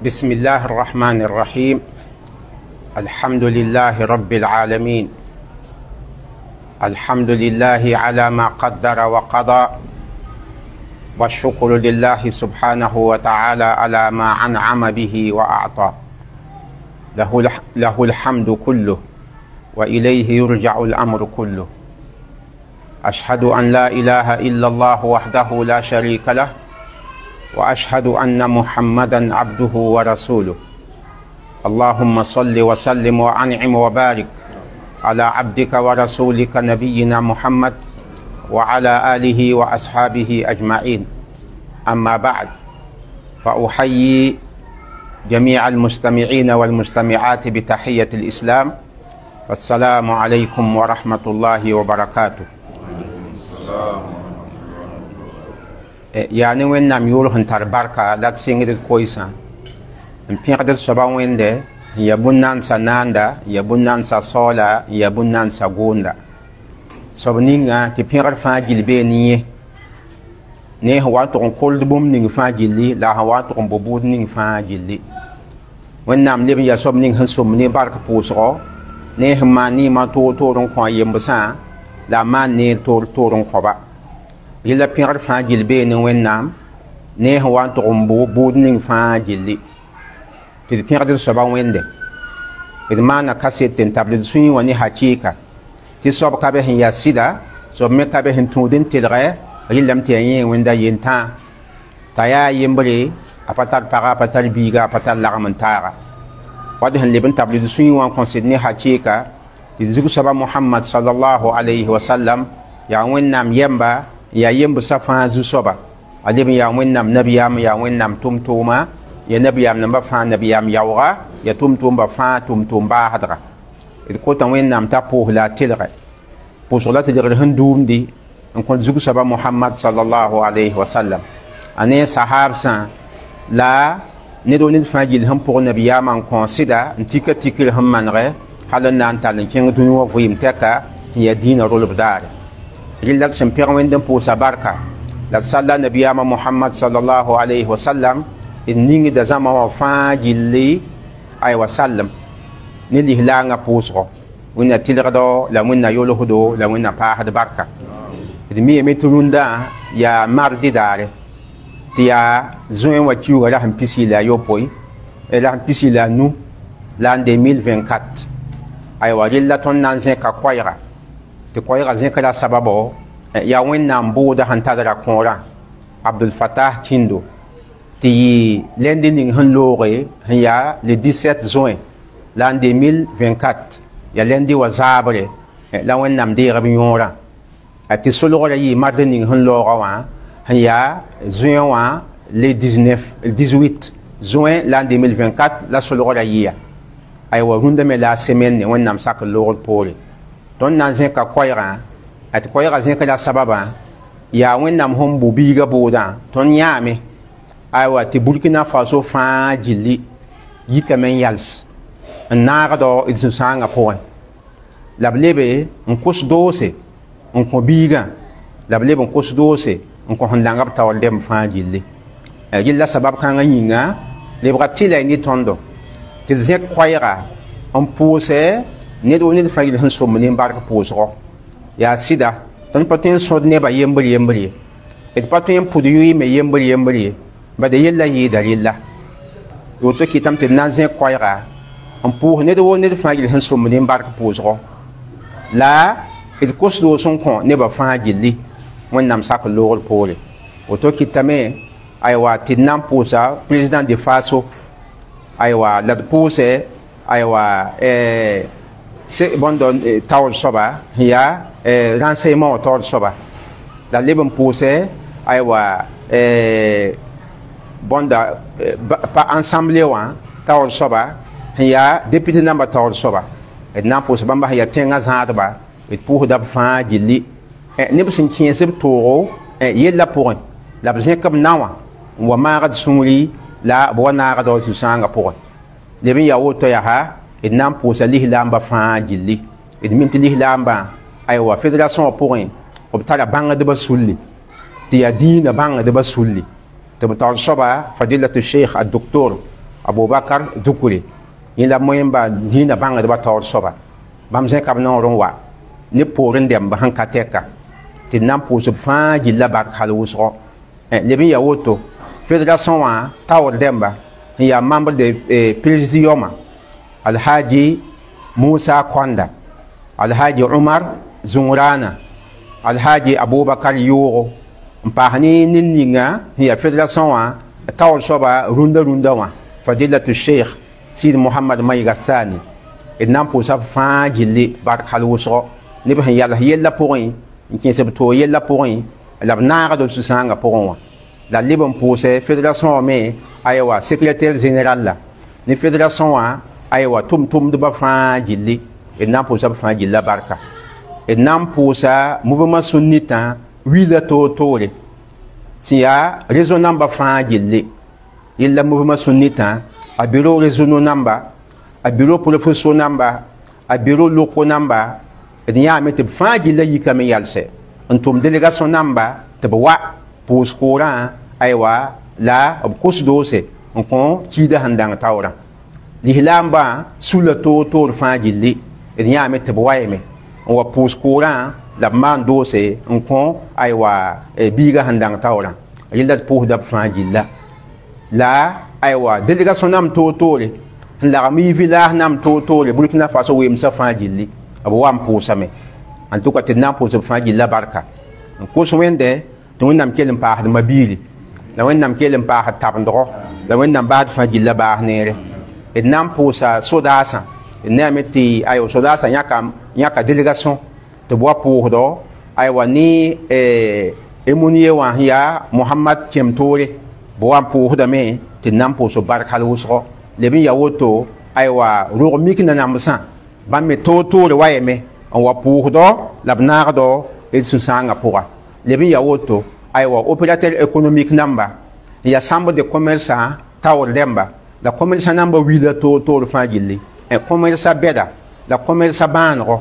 بسم الله الرحمن الرحيم. الحمد لله رب العالمين. الحمد لله على ما قدر وقضى، والشكر لله سبحانه وتعالى على ما أنعم به وأعطى. له الحمد كله وإليه يرجع الأمر كله. أشهد أن لا إله إلا الله وحده لا شريك له، وأشهد أن محمدا عبده ورسوله. اللهم صل وسلم وأنعم وبارك على عبدك ورسولك نبينا محمد وعلى آله وأصحابه أجمعين. أما بعد، فأحيي جميع المستمعين والمستمعات بتحية الإسلام، والسلام عليكم ورحمة الله وبركاته. يعني وين نام يورهن ترباركا لا تسينغ كويسا نبيعد الصبا وين ده يبونان سناندا يبونان ساسولا يبونان سغوندا صبنينغا تبيعد فاجيل بينيه نه هو تون كولد بوم نين فاجيلي لا هو تون بوبود نين فاجيلي وين نام لبن يا صبنين هنسوم ني بارك بوسو نه ماني ما تو رون كو يمبسا لا مان ني تو رون كوبا يلا بيار فاجيل بين وينام نه هو تون بوبود نين فاجيلي في بيار دي صبا وينده إذا ما نكاسيت تنتابل سوني وني حقيقة تسوب كابه هي سيدا سوب مكابه هنتودين تلغى يلم تيين ويندا ينتا تايا يمبري أبطال بارا أبطال بيغا أبطال لغمنتارا وادهن لبن تابل سوني وان كونسيدني حقيقة تزيكو سبا محمد صلى الله عليه وسلم يا وينام يمبا يا يمبو سفان زو سوبا أليم يا وينام نبيام يا وينام تومتوما يا نبيام نمبا فان نبيام يوغا يا تومتوم بفان تومتوم باهدرا إذ كنت وينام تابوه لا تلغى بوصلات الرهن دوم دي نكون زوج سبا محمد صلى الله عليه وسلم أنا صحاب سان لا ندو نفاجل هم بور نبيام أن كونسيدا نتيكا تيكل هم منغى حالا نانتال كين دنيا فيم تكا هي دين رول بدار ريلاك سمبير ويندم بوسا باركا لا صلى نبيام محمد صلى الله عليه وسلم إنني دزام وفاجل لي أي وسلم نلي هلانا بوسرو ونا تلغدو لا ونا يولهدو لا ونا باهد باركا دمي متروندا يا ماردي داري تيا زوين وكيو راهم بيسي لا يوبوي راهم بيسي لا نو لان 2024 اي وجلا تون نانزين كا كويرا تي كويرا زين كلا سببو يا وين نامبودا هانتادرا كورا عبد الفتاح كيندو تي لندن هن لوري هيا le 17 juin l'an 2024 ya lendi wa zabre la wen nam de rabi yora ati solo la yi mardening hon lo wa ya juin wa le 18 juin l'an 2024 la solo la yi ay wa runda me la semaine wen nam sak lo pole ton nan zen ka koyra ati koyra zen ka la sababa ya wen nam hon bu biga boda ton yame aywa ti Burkina Faso fa jili yika men yals nagdo idsu sanga poe lablebe on kos dose on ko biga lablebe on kos dose on ko hondanga tawal dem fa jili jilla sabab kan yinga lebra tila ni tondo ti zek khoyra on pose ne do ni fa yil han so mun barka poso ya sida ton patin so ne ba yembri et patin pudu me yembri bada yella yi dalilla woto kitam te nanzin koyra on pour ne do ne fagil han so mun barka pozo la il kosdo son kon ne ba fagili won nam sak lorol pole woto kitame aywa tinam posa president de faso aywa la pose aywa se bondon tawol soba ya renseignement tawol soba la lebon pose aywa bonda pa ensemble wa tawol soba ya député namba tawol soba et na pos bamba ya tenga zaadba et pour da fa jili ne bisin kiensib toro yella pour la bisin kam nawa wa ma sumri la bona do su sanga pour le bin ya woto ya ha et na pos li lamba fa jili et mim li lamba ay wa fédération pour obtala banga de basulli ti ya dina banga de basulli تبطل صبا فضيلة الشيخ الدكتور Abubakar Dukuri yila moyemba dina banga de bator soba bam zin kab non ron wa ne porin dem ba hanka teka tin nam pusu fa gilla bar khalwusro le bi ya woto fédération wa tawr demba ya membre de présidium Alhaji Musa Kwanda, Alhaji Umar Zungrana, Alhaji Abubakar Yoro, Mpahani Ninga, ya fédération wa tawr soba runda wa fadilatu Sheikh Sid Muhammad Maygassani et nam pour ça fa gilli bar khalwusro ne ba yalla yella pourri qui se to yella pourri la nara de sanga pour la libre pour ces fédération mais aywa secrétaire général la ni fédération aywa tum de ba fa gilli et nam pour ça fa gilla barka et nam pour ça mouvement sunnita wila to tore tia raisonnable ba fa gilli il la mouvement sunnita a bureau réseau namba a bureau pour le fosso namba a bureau loko namba et ya mete fa gilla yika me yalse antum délégation namba te wa pour scoran aywa la ob kosdose on kon kida handang tawra lihilamba sous le to fa gilli et ya mete wa yeme on wa pour scoran la mandose on kon aywa biga handang tawra yilla pour da fa gilla la aywa délégation nam totore la mi village nam totore Burkina Faso wem sa fa gilli abo wam posame en tout cas te nam posa fa gilla barka ko so wende to nam kelem pa had mabili la wen nam kelem pa had tabndro la wen nam baad fa gilla ba nere et nam posa sodasa ne ameti ayo sodasa nyaka délégation te bois pour do aywa ni emoniye wa ya Muhammad Kemtore boam pour dame te nam pour so barkal wusro le bi yawoto aywa ro mikina namsan bam me to le wayeme on wa pour do labnar do et susanga pourra le bi yawoto aywa opérateur économique namba ya chambre de commerce tawr demba la commerce namba wila to le fangili e commerce beda la commerce banro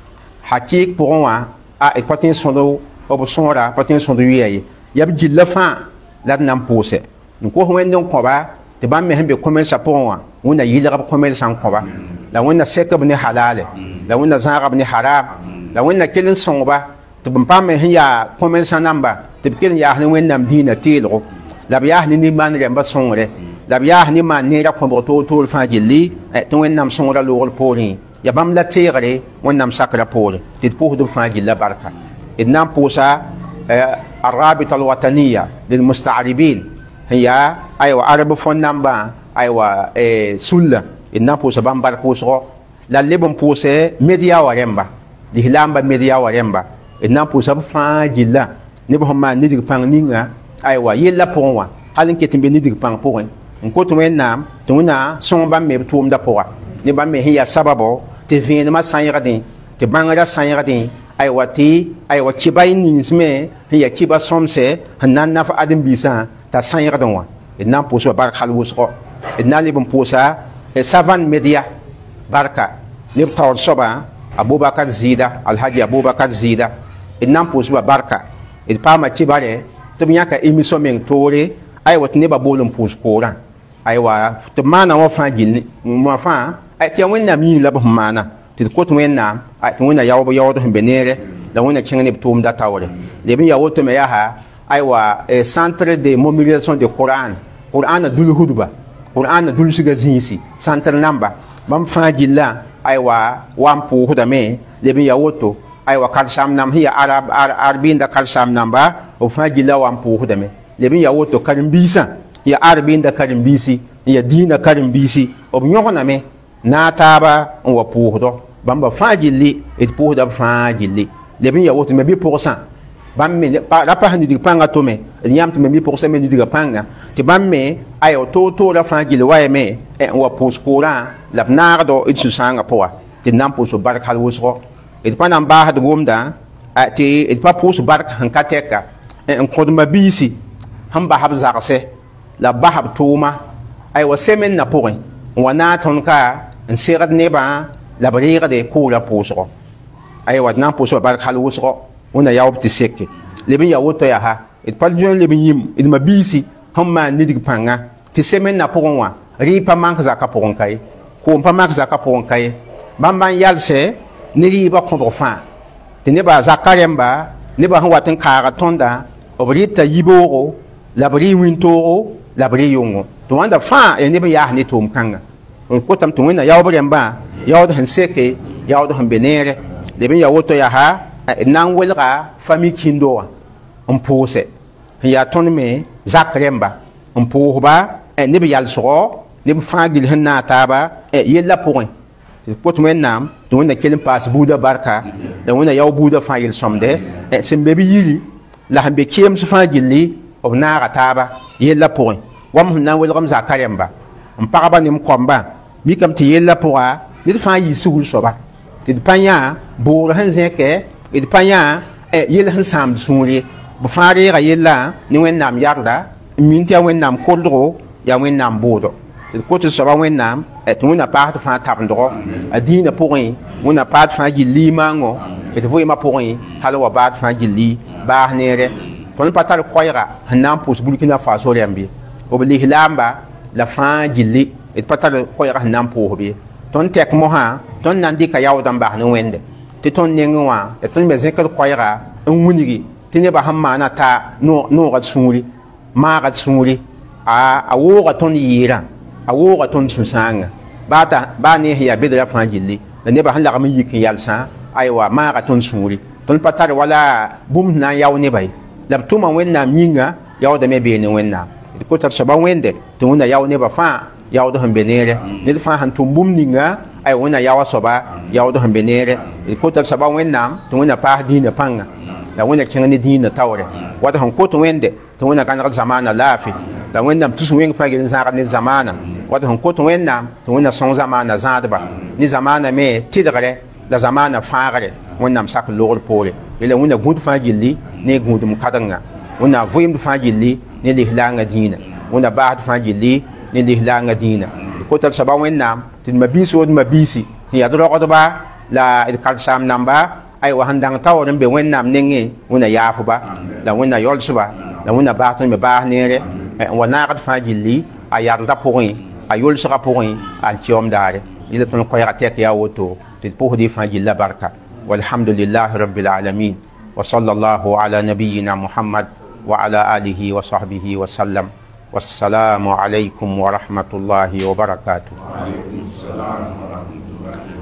hakik pour wa a e patin sondo obsonra patin sondo yeye yab jilla fa la nam pose ko ho wendon ko ba te bam me hembe commerce pour wa wona yila commerce en ko ba la wona sekab ni halale la wona zarab ni haram la wona kelin sonba te bam pam me ya commerce namba te kelin ya ni wennam dina telo la biya ni man remba songre la biya ni man ni ra ko to fa jilli te wennam songra lo pori ya bam la tigre wennam sakra pori te pour do fa jilla barka idnam posa الرابطة الوطنية للمستعربين هي أيوة عرب فون نمبر أيوة سلة النامبوس بامبار كوسرو لا لبن بوسة ميديا ورمبا لهلامبا ميديا ورمبا النامبوس بفاجلا نبهم ما ندير بانينا أيوة يلا بوا هالين كتير بندير بان بوين نكوت وين نام تونا سون بام مبتوم دا بوا نبام هي سببو تفين ما سايردين تبانغرا سايردين aywa ti aywa kibay ninsme ya kiba somse hanan naf adam bisa ta sayradon wa nan poso bar khalwusro nan libum posa savan media barka lib tawr soba Abubakar Zida Alhaji Abubakar Zida nan poso barka pama kibare to nyaka émission men tore aywa ne ba bolum pos koran aywa to mana wa fa gilni mo fa ay ti wonna mi la mana ti ko to wenna ay to wonna yawo yawo do benere la wonna kingni tum da tawre le bi yawo to me yaha aywa centre de mobilisation de Quran dul hudba Quran dul siga zinsi centre namba bam fa gilla aywa wampu hudame le bi yawo to aywa kalsam nam hiya arbin da kalsam namba o fa gilla wampu hudame le bi yawo to karimbisa ya arbin da karimbisi ya dina karimbisi o nyona me na taba on wa pour bamba fajili et pour da fajili le bin ya woto me bi %, bam me la pa handi panga to me nyam to me bi %, me diga panga ti bam me ayo to la fajili wa me e wa pour skora la nardo it susanga poa ti nam pour so barkal wosro et panam ba had gomda ati et pa pour so bark hankateka en kodma bisi hamba habzarse la bahab tuma ay wa semen na poin wana tonka en sirat neba la briga de kula posro ay wa nan posro bar khalwusro una yawb tiseke lebin yawoto ya ha it pal jon lebin yim it mabisi hamma nidig panga ti semen na poin wa ri pa mank zaka pʋgẽ ka ye koom pa mank zaka pʋgẽ ka ye bãmb n yalsɛ ne rɩɩbã kõbg fãa tɩ nebã zaka rẽmba nebã sẽn wat n kaaga tõnda b rɩta yiboogo la b rɩ wĩntoogo la b rɩ yʋngo tɩ wãnda fãa ya neb n yaas ne tʋʋm kãnga kotame tɩ wẽnna yaob rẽmbã yaood sẽn seke yaood sẽn be neere leb n ya woto yaa d na n welga famille kĩndo wã n pʋʋsɛ n yaa tõnd me zak rẽmba n pʋʋsba neb yalsgɔ neb fãa gil sẽn na a taaba yella pʋgẽ tɩ kot wẽnnaam tɩ wẽnna kell n paas buudã barka la wẽnna yao buudã fãa yel-sõmde sẽn be b yiri la sẽn be keems fãa gilli b naaga taaba yella pʋgẽ wam sẽn na n welgem zaka rẽmba n pagba ne m kõmbã mikame tɩ yella pʋga ned fãa yɩ sugl soaba tɩ d pa yã boor sẽn zẽkɛ d pa yã yell sẽn sãamd sũur b fãa reega yella ne wẽnnaam yarda n min tɩ yaa wẽnnaam koldgo yaa wẽnnaam boodo d kot soaba wẽnnaam tɩ wẽnna paasd fãa tabendgɔ a dĩinã pʋgẽ wẽnna paad fãa gill liimãngo d vɩɩmã pʋgẽ hal wa baad fãa gilli baas neere tõnd pa tar koɛɛga sẽn na n pʋʋs burkina faso rẽmb ye b lislaamba la fãa gilli d pa tar koɛɛga sẽn na n pʋʋsb ye tõnd tɛk mosã tõnd na n dɩka yaood n bas ne wẽnde tɩ tõnd nengẽ wã tõnd me zẽkd koɛɛga n wilgi tɩ nebã sẽn maana ta noogd sũuri maagd sũuri a wooga tõnd yɩɩrã a wooga tõnd sũ-sãanga baa nees yaa bedra fãa gilli la nebã sẽn lagm n yik n yalsã aywa maaga tõnd sũuri tõnd pa tar wala bũmb na n yao nebã ye la b tʋma wẽnnaam yĩnga yaoodame bee ne wẽnnaam d kota d soaba wẽnde tɩ wẽnna yao nebã fãa yaood sẽn be neere ned fãa sẽn tʋm bũmb ninga ay wẽnna yao a soaba yaood sẽn be neere d kota d soaba wẽnnaam tɩ wẽnna paas dĩinã pãnga la wẽnna kẽng ne dĩinã taoore wat sẽn kot wẽnde tɩ wẽnna gãnegd zamaana laafɩ la wẽnnaam tus wẽng fãa yel n zãagd ne zamaana wat sẽn kot wẽnnaam tɩ wẽnna sõng zamaana zãadba ne zamaana me tɩdgre la zamaana fãagre wẽnnaam sak logr poore yela wẽnna gũud fãa gilli ne gũudum kãdenga wẽnna vɩɩmd fãa gilli ne lislaangã dĩinã wẽnna baasd fãa gilli ne lislaangã dĩinã d kota d soaba wẽnnaam tɩ d mabiisi wod mabiisi sẽn yaa d rogdba la d karsaam namba aywa sẽn dãng taoor n be wẽnnaam nengẽ wẽnna yaafba la wẽnna yolsba la wẽnna baas tõnd me baas neere n wa naagd fãa gilli a yardã pʋgẽ a yolsgã pʋgẽ al kɩoomdaare yɩla tõnd koɛɛga tɛk yaa woto tɩ d pʋsd y fãa gilla barka walhamdulillahi rabbil alamin wa sallallahu ala nabiyina muhammad wa ala alihi wa sahbihi wa sallam wassalamu alaikum wa rahmatullahi wa barakatuh.